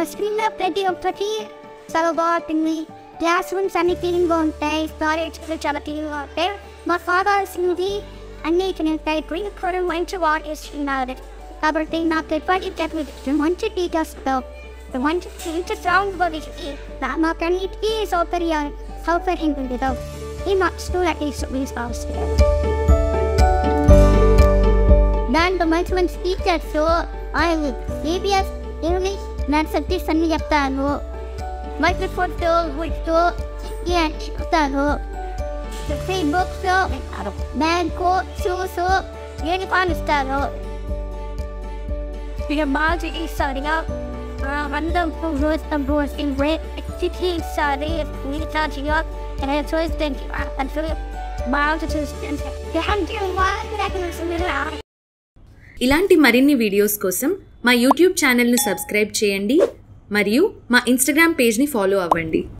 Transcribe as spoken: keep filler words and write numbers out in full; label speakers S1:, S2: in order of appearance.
S1: Screen లో ప్రతి ఒక్కటి చాలా బాగుంటుంది. క్లాస్ రూమ్స్ అన్ని క్లీన్గా ఉంటాయి, స్టోరేజ్ చాలా క్లీన్గా ఉంటాయి. మాకు కావాల్సింది అన్నీ ఇక్కడ ఉంటాయి. డ్రింక్ కూడా మంచి వాటర్ ఇస్తున్నారు. కాబట్టి నాకు ఎప్పటికీ మంచి టీచర్స్తో మంచి మంచి సౌండ్ గురించి మాకన్నిటికీ సౌకర్యాలు సౌకర్యం ఉంటుంది. ఈ మా స్కూల్ తీసుకోవచ్చు. దాంట్లో మంచి మంచి టీచర్స్ ఆయన ఏబిఎస్ ఇంగ్లీష్ మ్యాథ్స్ సబ్జెక్ట్స్ అన్నీ చెప్తాను. మైక్రోఫోన్తో వీటితో చెప్తాను. Free books, bag, shoes, uniform ఇస్తారు. ఇక బాగా చేయిస్తారు. ఇక అందరం రోజు రోజు చిట్టి ఇస్తారు. మిగతా చూస్తే బాగా చూస్తే
S2: ఇలాంటి మరిన్ని వీడియోస్ కోసం మా యూట్యూబ్ ఛానల్ను సబ్స్క్రైబ్ చేయండి మరియు మా ఇన్స్టాగ్రామ్ పేజ్ని ఫాలో అవ్వండి.